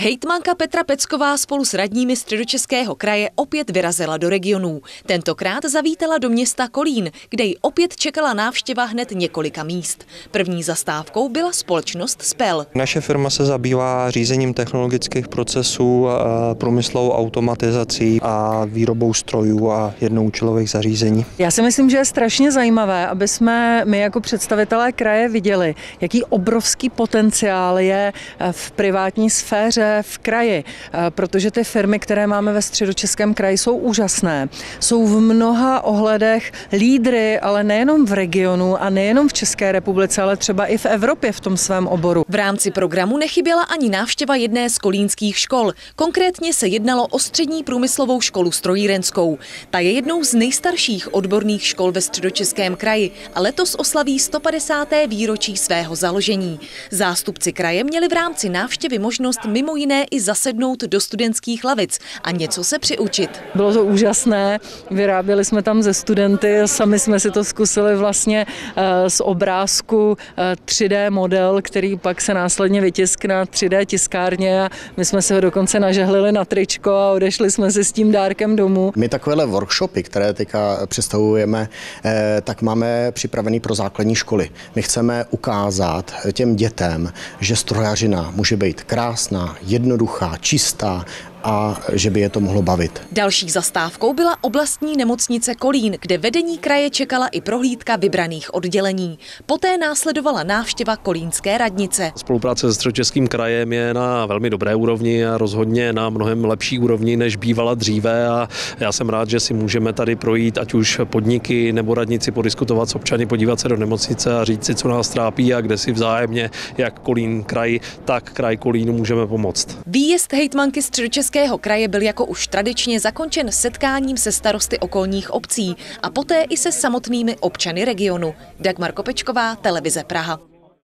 Hejtmanka Petra Pecková spolu s radními Středočeského kraje opět vyrazila do regionů. Tentokrát zavítala do města Kolín, kde ji opět čekala návštěva hned několika míst. První zastávkou byla společnost Spel. Naše firma se zabývá řízením technologických procesů, průmyslovou automatizací a výrobou strojů a jednoúčelových zařízení. Já si myslím, že je strašně zajímavé, aby jsme my jako představitelé kraje viděli, jaký obrovský potenciál je v privátní sféře v kraji, protože ty firmy, které máme ve Středočeském kraji, jsou úžasné. Jsou v mnoha ohledech lídry, ale nejenom v regionu a nejenom v České republice, ale třeba i v Evropě v tom svém oboru. V rámci programu nechyběla ani návštěva jedné z kolínských škol. Konkrétně se jednalo o střední průmyslovou školu strojírenskou. Ta je jednou z nejstarších odborných škol ve Středočeském kraji a letos oslaví 150. výročí svého založení. Zástupci kraje měli v rámci návštěvy možnost mimo jiné i zasednout do studentských lavic a něco se přiučit. Bylo to úžasné, vyráběli jsme tam ze studenty, sami jsme si to zkusili vlastně z obrázku 3D model, který pak se následně vytiskl na 3D tiskárně a my jsme se ho dokonce nažehlili na tričko a odešli jsme si s tím dárkem domů. My takovéhle workshopy, které teďka představujeme, tak máme připravený pro základní školy. My chceme ukázat těm dětem, že strojařina může být krásná, jednoduchá, čistá a že by je to mohlo bavit. Další zastávkou byla oblastní nemocnice Kolín, kde vedení kraje čekala i prohlídka vybraných oddělení. Poté následovala návštěva kolínské radnice. Spolupráce se Středočeským krajem je na velmi dobré úrovni a rozhodně na mnohem lepší úrovni, než bývala dříve a já jsem rád, že si můžeme tady projít, ať už podniky nebo radnici, podiskutovat s občany, podívat se do nemocnice a říct si, co nás trápí a kde si vzájemně, jak Kolín kraj, tak kraj Kolínu můžeme pomoct. Výjezd hejtmanky Středočeského kraje byl jako už tradičně zakončen setkáním se starosty okolních obcí a poté i se samotnými občany regionu. Dagmar Kopečková, Televize Praha.